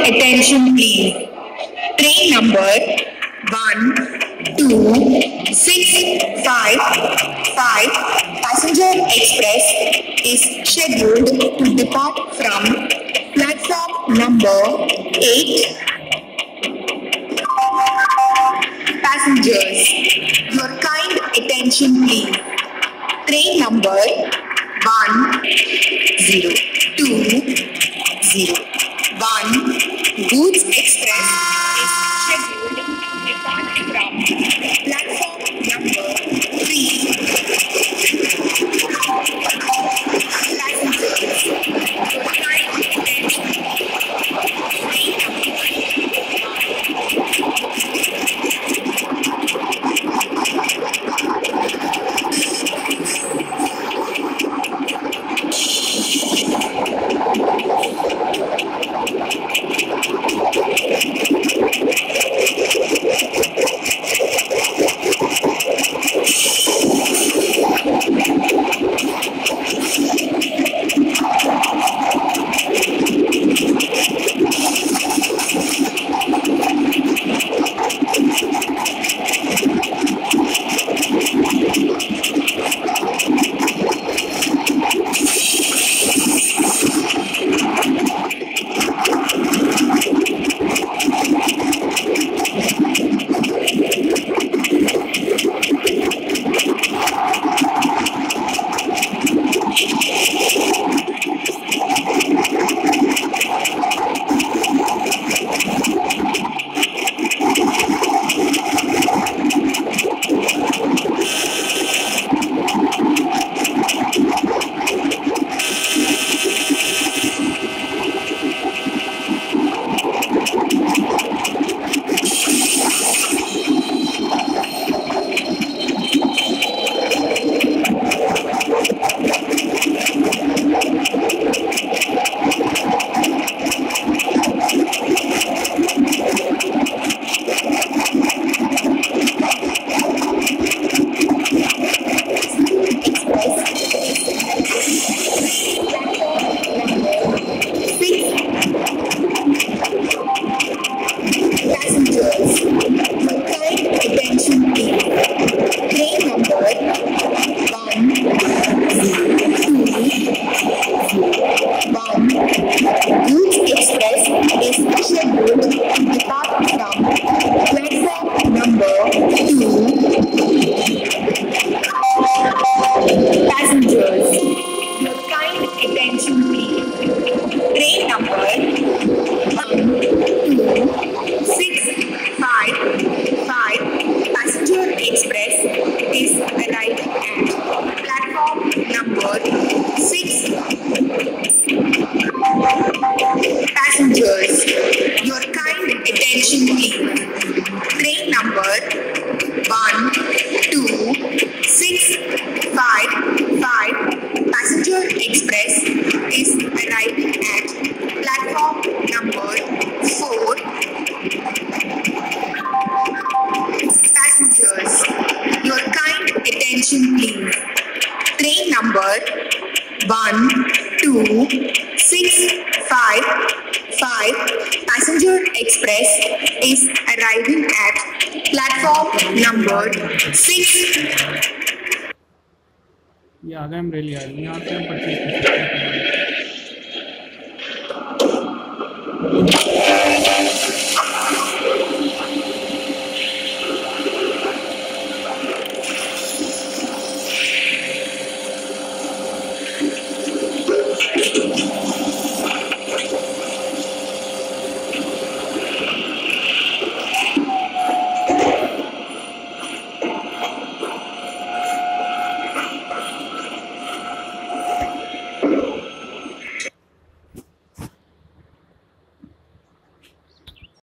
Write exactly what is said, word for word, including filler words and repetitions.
attention please. Train number one two six five five Passenger Express is scheduled to depart from platform number eight. Passengers, your kind attention please. Train number one zero two zero one Goods Express is scheduled to depart from platform number three. Passengers, your kind attention. ये आ गए हम rail yard में, यहाँ से हम purchase कर सकते हैं।